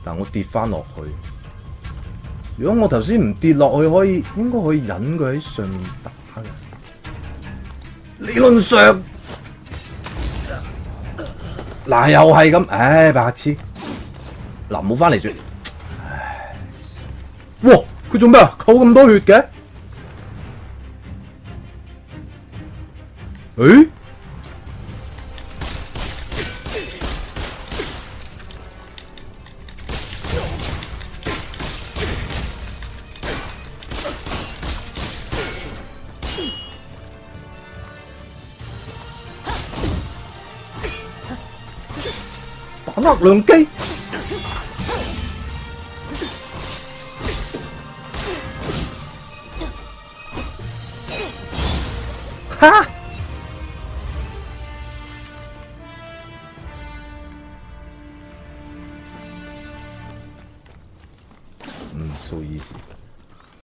嗱，我跌翻落去。如果我頭先唔跌落去，應該可以引佢喺上面打嘅。理論上，嗱又係咁，唉白痴！嗱冇翻嚟住。唉，哇！佢做咩啊？扣咁多血嘅？誒？打壓良機，哈！so easy。